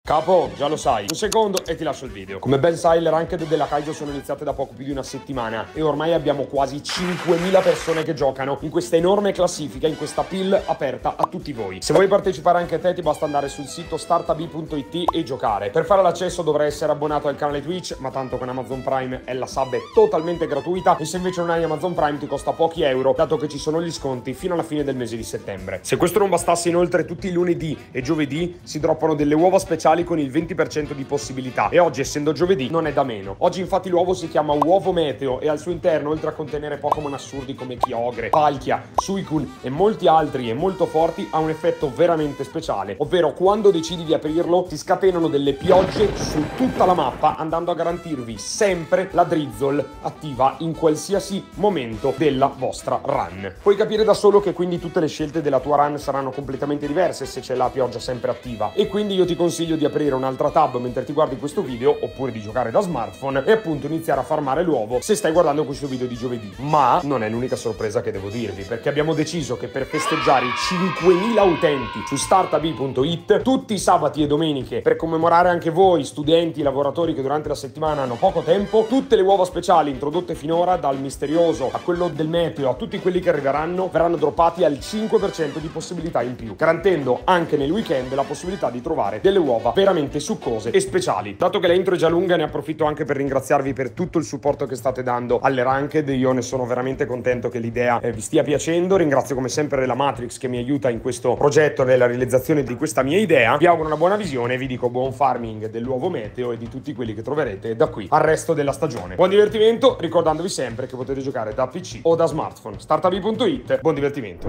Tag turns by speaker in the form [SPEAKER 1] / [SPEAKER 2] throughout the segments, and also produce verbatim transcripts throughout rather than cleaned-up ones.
[SPEAKER 1] Capo, già lo sai. Un secondo e ti lascio il video. Come ben sai, le ranked della Kaizo sono iniziate da poco più di una settimana e ormai abbiamo quasi cinquemila persone che giocano in questa enorme classifica, in questa pill aperta a tutti voi. Se vuoi partecipare anche te, ti basta andare sul sito startab punto it e giocare. Per fare l'accesso dovrai essere abbonato al canale Twitch, ma tanto con Amazon Prime è la sub è totalmente gratuita, e se invece non hai Amazon Prime ti costa pochi euro, dato che ci sono gli sconti fino alla fine del mese di settembre. Se questo non bastasse, inoltre tutti i lunedì e giovedì si droppano delle uova speciali con il venti per cento di possibilità, e oggi, essendo giovedì, non è da meno. Oggi infatti l'uovo si chiama uovo meteo e al suo interno, oltre a contenere Pokémon assurdi come Kyogre, Palkia, Suicune e molti altri e molto forti, ha un effetto veramente speciale, ovvero quando decidi di aprirlo si scatenano delle piogge su tutta la mappa, andando a garantirvi sempre la Drizzle attiva in qualsiasi momento della vostra run. Puoi capire da solo che quindi tutte le scelte della tua run saranno completamente diverse se c'è la pioggia sempre attiva, e quindi io ti consiglio di aprire un'altra tab mentre ti guardi questo video, oppure di giocare da smartphone e appunto iniziare a farmare l'uovo se stai guardando questo video di giovedì. Ma non è l'unica sorpresa che devo dirvi, perché abbiamo deciso che per festeggiare i cinquemila utenti su startab punto it tutti i sabati e domeniche, per commemorare anche voi studenti, lavoratori che durante la settimana hanno poco tempo, tutte le uova speciali introdotte finora, dal misterioso a quello del meteo a tutti quelli che arriveranno, verranno droppati al cinque per cento di possibilità in più, garantendo anche nel weekend la possibilità di trovare delle uova veramente succose e speciali. Dato che la intro è già lunga, ne approfitto anche per ringraziarvi per tutto il supporto che state dando alle ranked. Io ne sono veramente contento che l'idea eh, vi stia piacendo. Ringrazio come sempre la Matrix che mi aiuta in questo progetto, nella realizzazione di questa mia idea. Vi auguro una buona visione e vi dico buon farming dell'uovo meteo e di tutti quelli che troverete da qui al resto della stagione. Buon divertimento, ricordandovi sempre che potete giocare da P C o da smartphone. startab punto it, buon divertimento.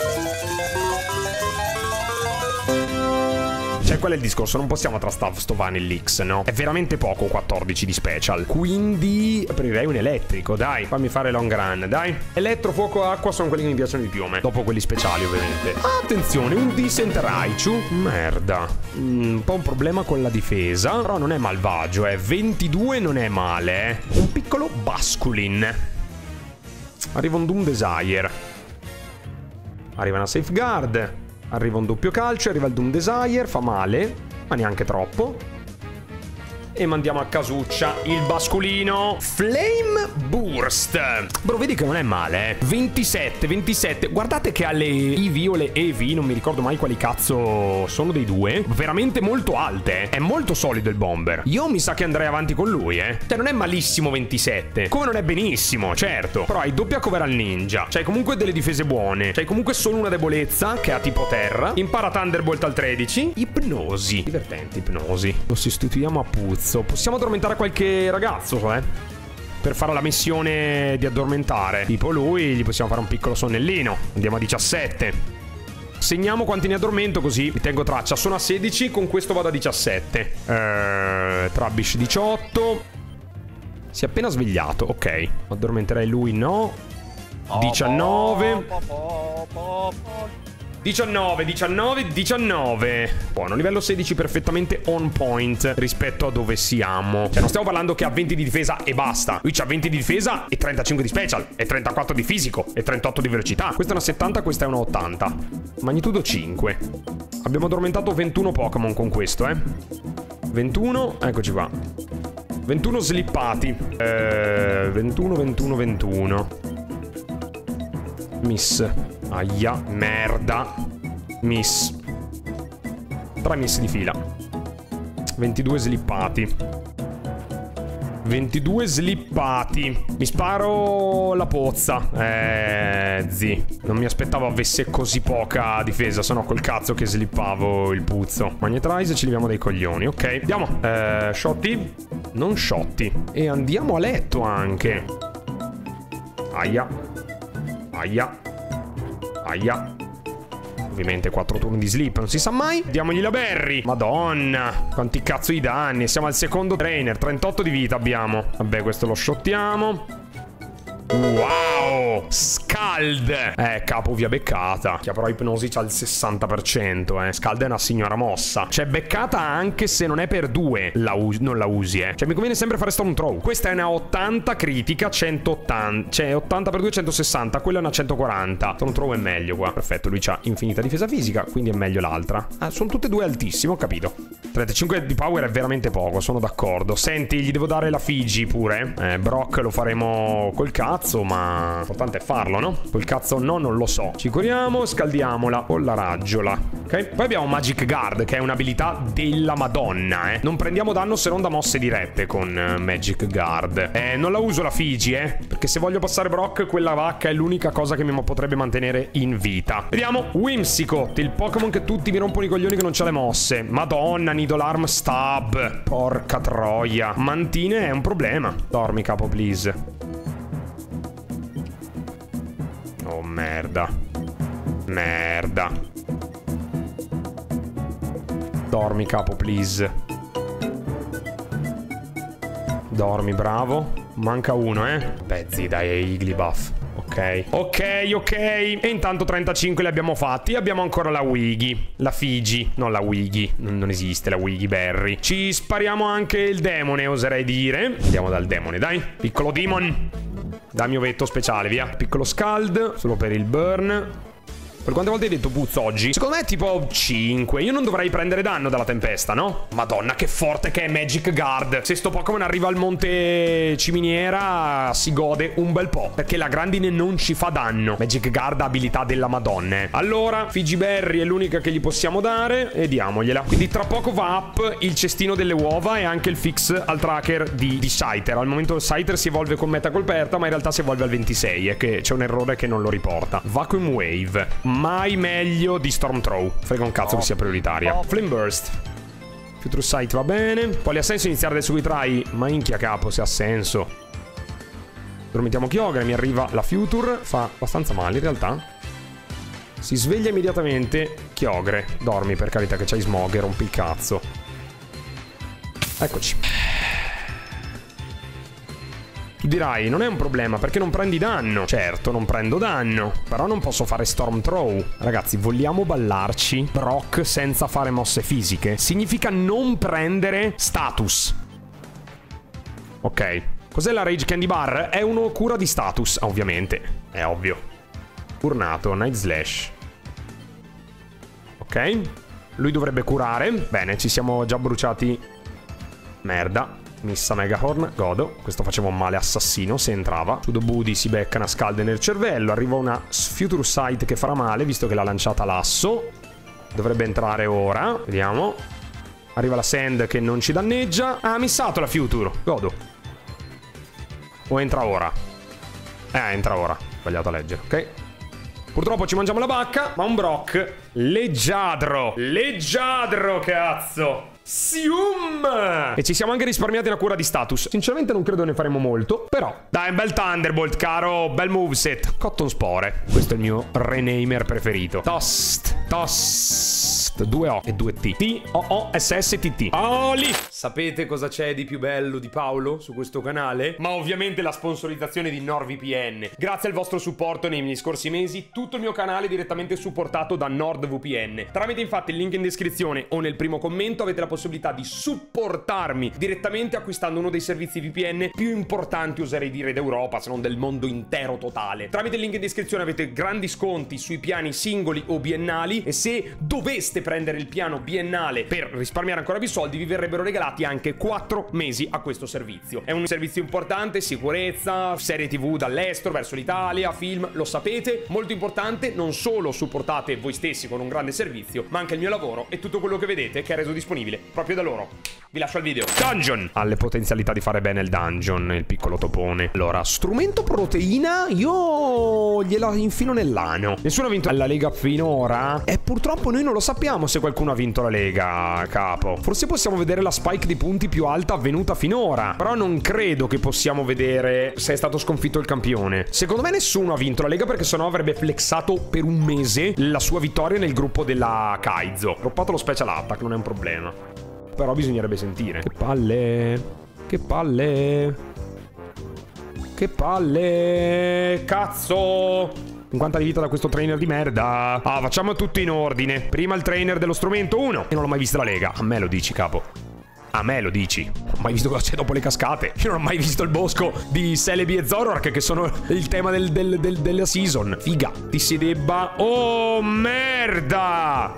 [SPEAKER 1] Cioè, qual è il discorso? Non possiamo trastare sto Vanilla X, no? È veramente poco quattordici di special. Quindi aprirei un elettrico, dai. Fammi fare long run, dai. Elettro, fuoco, acqua sono quelli che mi piacciono di più a me. Dopo quelli speciali, ovviamente. Attenzione, un Decent Raichu. Merda. Mm, un po' un problema con la difesa. Però non è malvagio, eh. ventidue non è male, eh. Un piccolo Basculin. Arriva un Doom Desire. Arriva una Safeguard. Arriva un doppio calcio, arriva il Doom Desire, fa male, ma neanche troppo. E mandiamo a casuccia il basculino. Flame Burst. Bro, vedi che non è male, eh. ventisette, ventisette. Guardate che ha le I V o le E V, non mi ricordo mai quali cazzo sono dei due, veramente molto alte, eh. È molto solido il bomber. Io mi sa che andrei avanti con lui, eh. Cioè, non è malissimo ventisette, come non è benissimo, certo. Però hai doppia cover al ninja, c'hai comunque delle difese buone, c'hai comunque solo una debolezza che ha tipo terra. Impara Thunderbolt al tredici. Ipnosi. Divertente ipnosi. Lo sostituiamo a Puzzo. Possiamo addormentare qualche ragazzo, eh, per fare la missione di addormentare. Tipo lui, gli possiamo fare un piccolo sonnellino. Andiamo a diciassette. Segniamo quanti ne addormento, così mi tengo traccia. Sono a sedici, con questo vado a diciassette. eh, Trubbish diciotto. Si è appena svegliato, ok. Addormenterei lui, no. diciannove. diciannove, diciannove, diciannove. Buono, livello sedici perfettamente on point rispetto a dove siamo. Cioè, non stiamo parlando che ha venti di difesa e basta. Lui c'ha venti di difesa e trentacinque di special, e trentaquattro di fisico, e trentotto di velocità. Questa è una settanta, questa è una ottanta. Magnitudo cinque. Abbiamo addormentato ventuno Pokémon con questo, eh. ventuno, eccoci qua. ventuno slippati. Eh, ventuno, ventuno, ventuno. Miss. Aia, merda. Miss. Tre miss di fila. ventidue slippati. ventidue slippati. Mi sparo la pozza. Eh, zi. Non mi aspettavo avesse così poca difesa, sennò col cazzo che slippavo il puzzo. Magnetrize, ci leviamo dei coglioni. Ok, andiamo. Eh, shotti. Non shotti. E andiamo a letto anche. Aia. Aia. Aia. Ovviamente quattro turni di sleep, non si sa mai. Diamogli la berry. Madonna, quanti cazzo i danni. Siamo al secondo trainer, trentotto di vita abbiamo. Vabbè, questo lo shottiamo. Wow, Scald. Eh, capo, via beccata. Che però ipnosi c'ha il sessanta per cento, eh. Scald è una signora mossa. Cioè, beccata anche se non è per due. La non la usi, eh. Cioè, mi conviene sempre fare Storm Throw. Questa è una ottanta critica, centottanta. Cioè, ottanta per due, centosessanta. Quella è una centoquaranta. Storm Throw è meglio qua. Perfetto, lui c'ha infinita difesa fisica, quindi è meglio l'altra. Ah, sono tutte e due altissime, ho capito. trentacinque di power è veramente poco, sono d'accordo. Senti, gli devo dare la Fiji pure. Eh, Brock lo faremo col cazzo, ma l'importante è farlo, no? Col cazzo no, non lo so. Ci curiamo, scaldiamola con la raggiola. Ok? Poi abbiamo Magic Guard, che è un'abilità della Madonna, eh. Non prendiamo danno se non da mosse dirette con uh, Magic Guard. Eh, non la uso la Fiji, eh. Perché se voglio passare Brock, quella vacca è l'unica cosa che mi potrebbe mantenere in vita. Vediamo. Whimsicott, il Pokémon che tutti mi rompono i coglioni che non c'ha le mosse. Madonna, Needle Arm Stab. Porca troia. Mantine è un problema. Dormi, capo, please. Oh, merda. Merda. Dormi, capo, please. Dormi, bravo. Manca uno, eh. Beh, zi, dai, è Igglybuff. Ok. Ok, ok. E intanto trentacinque li abbiamo fatti. Abbiamo ancora la Wiggy. La Fiji. Non la Wiggy. Non, non esiste la Wiggy Berry. Ci spariamo anche il demone, oserei dire. Andiamo dal demone, dai. Piccolo demon. Dammi ovetto speciale, via. Piccolo Scald. Solo per il burn. Per quante volte hai detto puzzo oggi? Secondo me è tipo cinque. Io non dovrei prendere danno dalla tempesta, no? Madonna, che forte che è Magic Guard. Se sto Pokémon arriva al monte ciminiera, si gode un bel po', perché la grandine non ci fa danno. Magic Guard ha abilità della Madonna. Allora, Fiji Berry è l'unica che gli possiamo dare e diamogliela. Quindi tra poco va up il cestino delle uova e anche il fix al tracker di, di Scyther. Al momento Scyther si evolve con meta colperta, ma in realtà si evolve al ventisei. È che c'è un errore che non lo riporta. Vacuum Wave. Mai meglio di Storm Throw. Frega un cazzo che sia prioritaria. Flame Burst. Future Sight va bene. Poi ha senso iniziare adesso i try. Ma inchia, capo, se ha senso. Dormitiamo Kyogre. Mi arriva la Future. Fa abbastanza male in realtà. Si sveglia immediatamente Kyogre. Dormi, per carità, che c'hai Smog e rompi il cazzo. Eccoci. Tu dirai, non è un problema perché non prendi danno. Certo, non prendo danno, però non posso fare Storm Throw. Ragazzi, vogliamo ballarci Brock senza fare mosse fisiche? Significa non prendere status. Ok. Cos'è la Rage Candy Bar? È uno cura di status, ovviamente. È ovvio. Turnato, Night Slash. Ok. Lui dovrebbe curare. Bene, ci siamo già bruciati. Merda. Missa Megahorn, godo. Questo faceva un male assassino se entrava. Sudo Budi si becca una scalda nel cervello. Arriva una Future Sight che farà male, visto che l'ha lanciata l'asso. Dovrebbe entrare ora. Vediamo. Arriva la Sand che non ci danneggia. Ah, ha missato la Future. Godo. O entra ora? Eh, entra ora. Sbagliato a leggere, ok? Purtroppo ci mangiamo la bacca. Ma un Brock leggiadro. Leggiadro, cazzo. Sium! E ci siamo anche risparmiati una cura di status. Sinceramente non credo ne faremo molto, però dai, un bel Thunderbolt, caro. Bel moveset. Cotton Spore. Questo è il mio renamer preferito. Toast. Toast. due O e due T. T O O S S T T. Oli! Sapete cosa c'è di più bello di Paolo su questo canale? Ma ovviamente la sponsorizzazione di NordVPN. Grazie al vostro supporto negli scorsi mesi, tutto il mio canale è direttamente supportato da NordVPN. Tramite infatti il link in descrizione o nel primo commento avete la possibilità di supportarmi direttamente acquistando uno dei servizi V P N più importanti, oserei dire, d'Europa, se non del mondo intero totale. Tramite il link in descrizione avete grandi sconti sui piani singoli o biennali e se doveste prendere il piano biennale per risparmiare ancora più soldi vi verrebbero regalati anche quattro mesi a questo servizio. È un servizio importante, sicurezza, serie tv dall'estero verso l'Italia, film, lo sapete, molto importante. Non solo supportate voi stessi con un grande servizio, ma anche il mio lavoro e tutto quello che vedete che è reso disponibile proprio da loro. Vi lascio al video. Dungeon! Ha le potenzialità di fare bene il dungeon, il piccolo topone. Allora, strumento proteina, io gliela infilo nell'ano. Nessuno ha vinto la Lega finora e purtroppo noi non lo sappiamo se qualcuno ha vinto la Lega, capo. Forse possiamo vedere la spike di punti più alta avvenuta finora, però non credo che possiamo vedere se è stato sconfitto il campione. Secondo me nessuno ha vinto la Lega perché sennò avrebbe flexato per un mese la sua vittoria nel gruppo della Kaizo. Droppato lo special attack, non è un problema. Però bisognerebbe sentire. Che palle. Che palle. Che palle. Cazzo. cinquanta di vita da questo trainer di merda. Ah, facciamo tutto in ordine. Prima il trainer dello strumento uno. E non l'ho mai vista la lega. A me lo dici, capo. A me lo dici. Non ho mai visto cosa c'è dopo le cascate. Io non ho mai visto il bosco di Celebi e Zoroark, che sono il tema del, del, del, della season. Figa. Ti si debba. Oh, merda.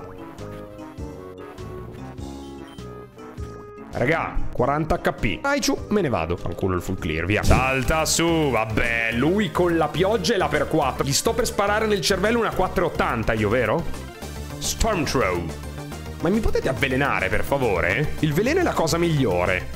[SPEAKER 1] Raga, quaranta H P. Raichu, me ne vado. Fanculo il full clear, via. Salta su, vabbè. Lui con la pioggia e la per quattro. Gli sto per sparare nel cervello una quattro ottanta io, vero? Storm Throw. Ma mi potete avvelenare, per favore? Il veleno è la cosa migliore.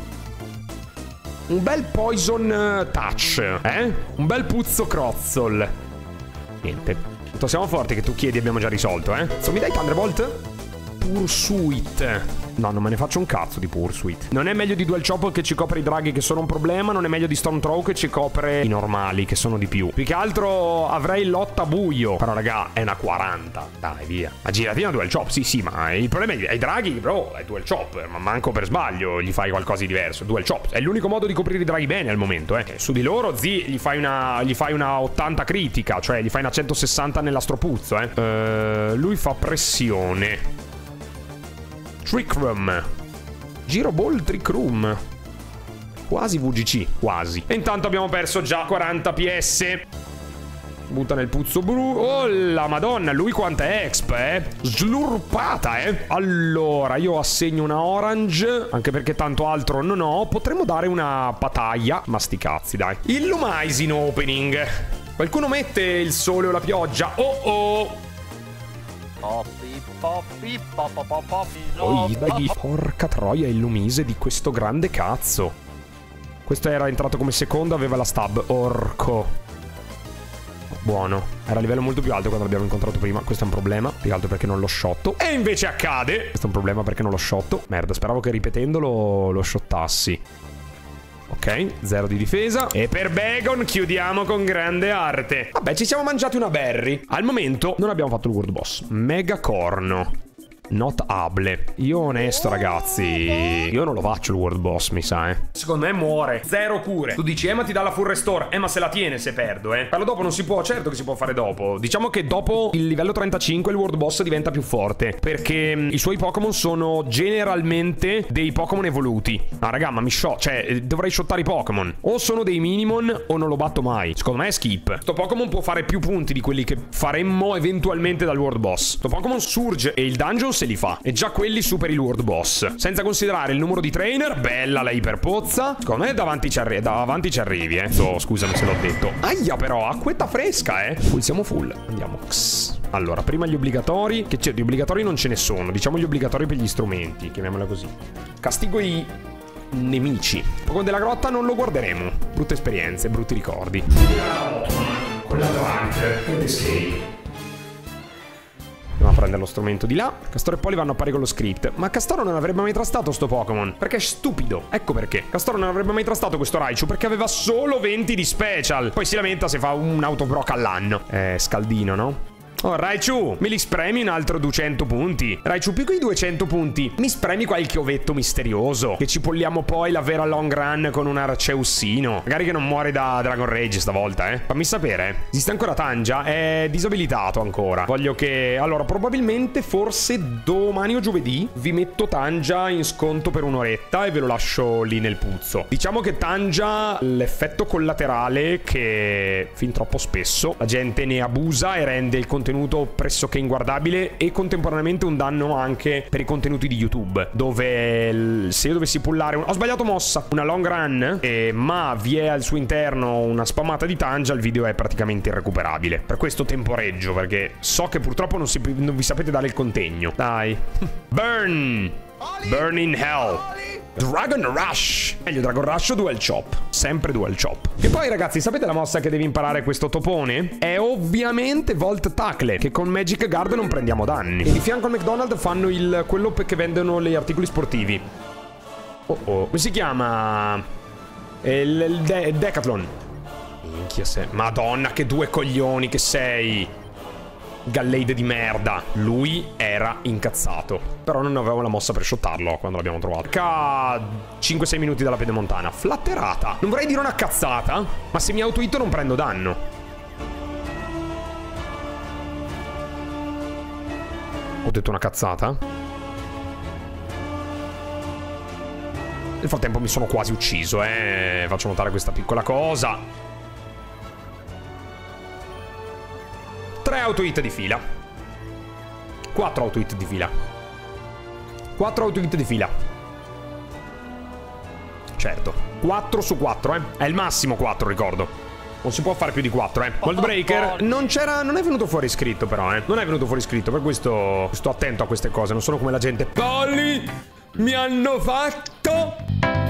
[SPEAKER 1] Un bel poison touch, eh? Un bel puzzo crozzol. Niente. Tanto siamo forti che tu chiedi e abbiamo già risolto, eh? So, mi dai Thunderbolt? Pursuit. No, non me ne faccio un cazzo di Pursuit. Non è meglio di Dual Chop che ci copre i draghi che sono un problema. Non è meglio di Storm Throw che ci copre i normali che sono di più. Più che altro avrei lotta buio. Però raga, è una quaranta. Dai, via. Ma giratina Dual Chop, sì sì. Ma il problema è ai draghi, bro, è Dual Chop. Ma manco per sbaglio gli fai qualcosa di diverso. Dual Chop è l'unico modo di coprire i draghi bene al momento, eh. Su di loro, zi, gli fai una gli fai una ottanta critica. Cioè gli fai una centosessanta nell'astropuzzo, eh. uh, Lui fa pressione. Trick Room. Giro Ball Trick Room. Quasi V G C, quasi. E intanto abbiamo perso già quaranta P S. Butta nel puzzo blu. Oh la madonna, lui quanta è exp, eh. Slurpata, eh. Allora, io assegno una orange, anche perché tanto altro non ho. Potremmo dare una pataglia. Ma sti cazzi, dai. Illumizing opening. Qualcuno mette il sole o la pioggia? Oh oh.
[SPEAKER 2] Poppi, poppi, poppi, poppi,
[SPEAKER 1] oh, dai, porca troia, il lumise di questo grande cazzo. Questo era entrato come secondo, aveva la stab. Orco. Buono. Era a livello molto più alto quando l'abbiamo incontrato prima. Questo è un problema, più che altro perché non l'ho shotto. E invece accade. Questo è un problema perché non l'ho shotto. Merda, speravo che ripetendolo lo shottassi. Ok, zero di difesa. E per Bagon chiudiamo con grande arte. Vabbè, ci siamo mangiati una berry. Al momento non abbiamo fatto il World Boss. Mega corno. Not able. Io onesto, ragazzi, io non lo faccio il World Boss, mi sa, eh. Secondo me muore. Zero cure. Tu dici, eh, ma ti dà la full restore. Eh, ma se la tiene se perdo, eh. Farlo dopo non si può. Certo che si può fare dopo. Diciamo che dopo il livello trentacinque il World Boss diventa più forte, perché mh, i suoi Pokémon sono generalmente dei Pokémon evoluti. Ah, raga, ma mi shot. Cioè, dovrei shottare i Pokémon. O sono dei Minimon o non lo batto mai. Secondo me è skip. Sto Pokémon può fare più punti di quelli che faremmo eventualmente dal World Boss. Sto Pokémon Surge e il Dungeon se li fa. E già quelli superi il World Boss. Senza considerare il numero di trainer. Bella la iperpozza. Secondo me davanti ci, arri davanti ci arrivi, eh. So, scusami se l'ho detto. Aia però, acquetta fresca, eh. Full, siamo full. Andiamo. X. Allora, prima gli obbligatori. Che c'è? Di obbligatori non ce ne sono. Diciamo gli obbligatori per gli strumenti. Chiamiamola così. Castigo i nemici. Pokémon della grotta non lo guarderemo. Brutte esperienze, brutti ricordi. Andiamo con la Trunk ed Escape. Andiamo a prendere lo strumento di là. Castoro e Poli vanno a pari con lo script. Ma Castoro non avrebbe mai trastato sto Pokémon, perché è stupido. Ecco perché. Castoro non avrebbe mai trastato questo Raichu, perché aveva solo venti di special. Poi si lamenta se fa un autobrock all'anno. Eh, scaldino, no? Oh, Raichu, me li spremi un altro duecento punti. Raichu, più che i duecento punti, mi spremi qualche ovetto misterioso, che ci polliamo poi la vera long run con un Arceussino. Magari che non muore da Dragon Rage stavolta, eh. Fammi sapere. Esiste ancora Tanja? È disabilitato ancora. Voglio che... Allora, probabilmente, forse domani o giovedì vi metto Tanja in sconto per un'oretta e ve lo lascio lì nel puzzo. Diciamo che Tanja, l'effetto collaterale che fin troppo spesso la gente ne abusa e rende il contenuto pressoché inguardabile e contemporaneamente un danno anche per i contenuti di YouTube, dove se io dovessi pullare un... ho sbagliato mossa, una long run, eh, ma vi è al suo interno una spammata di Tanja, il video è praticamente irrecuperabile. Per questo temporeggio, perché so che purtroppo non, si, non vi sapete dare il contegno. Dai. Burn. Burn in Hell. Dragon Rush. Meglio Dragon Rush o Dual Chop. Sempre Dual Chop. E poi ragazzi, sapete la mossa che devi imparare questo topone? È ovviamente Volt Tackle, che con Magic Guard non prendiamo danni. E di fianco al McDonald's fanno il quello che vendono gli articoli sportivi. Oh oh. Come si chiama? Il, il, de il Decathlon. Minchia se... Madonna che due coglioni che sei. Gallade di merda. Lui era incazzato. Però non avevamo la mossa per shottarlo quando l'abbiamo trovato. Ca... cinque sei minuti dalla pedemontana. Flatterata. Non vorrei dire una cazzata, ma se mi auto-hit non prendo danno. Ho detto una cazzata? Nel frattempo mi sono quasi ucciso, eh. Faccio notare questa piccola cosa. Tre auto-hit di fila. Quattro auto-hit di fila. Quattro auto-hit di fila. Certo. Quattro su quattro, eh. È il massimo quattro, ricordo. Non si può fare più di quattro, eh. Mold Breaker non c'era. Non è venuto fuori scritto, però, eh. Non è venuto fuori scritto. Per questo sto attento a queste cose. Non sono come la gente. Polly, mi hanno fatto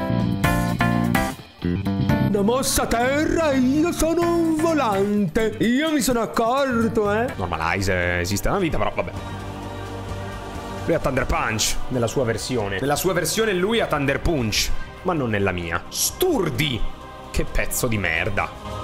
[SPEAKER 1] una mossa a terra e io sono un volante. Io mi sono accorto, eh. Normalize esiste una vita, però vabbè. Lui ha Thunder Punch nella sua versione. Nella sua versione lui ha Thunder Punch, ma non nella mia. Sturdi. Che pezzo di merda.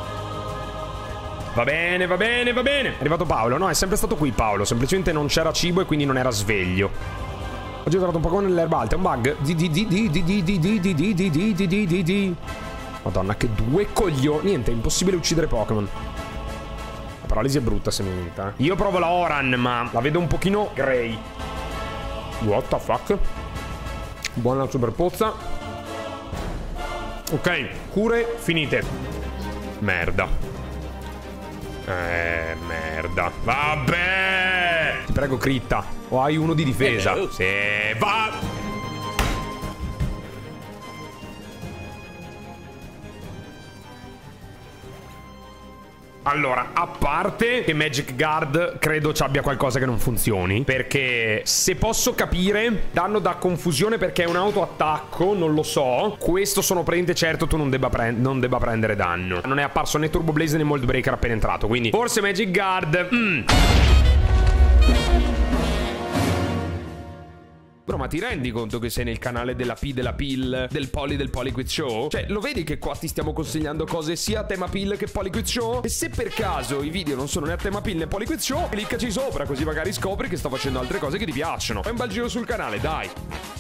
[SPEAKER 1] Va bene, va bene, va bene. È arrivato Paolo. No, è sempre stato qui Paolo. Semplicemente non c'era cibo e quindi non era sveglio. Oggi ho trovato un po' come nell'erba alta. È un bug. Di di di di di di di di di di di di di di di di. Madonna, che due coglioni. Niente, è impossibile uccidere Pokémon. La paralisi è brutta se mi invita. Io provo la Oran, ma la vedo un pochino grey. What the fuck? Buona la super pozza. Ok, cure finite. Merda. Eh, merda. Vabbè. Ti prego, critta. O hai uno di difesa? Sì, va. Allora, a parte che Magic Guard credo ci abbia qualcosa che non funzioni, perché se posso capire danno da confusione perché è un autoattacco, non lo so. Questo sono prende certo tu non debba, pre non debba prendere danno. Non è apparso né Turbo Blaze né Mold Breaker appena entrato, quindi forse Magic Guard. mm. Bro, ma ti rendi conto che sei nel canale della P della Pill, del Poly del Polyquiz Show? Cioè, lo vedi che qua ti stiamo consigliando cose sia a tema Pill che Polyquiz Show? E se per caso i video non sono né a tema Pill né Polyquiz Show, cliccaci sopra così magari scopri che sto facendo altre cose che ti piacciono. Fai un bel giro sul canale, dai!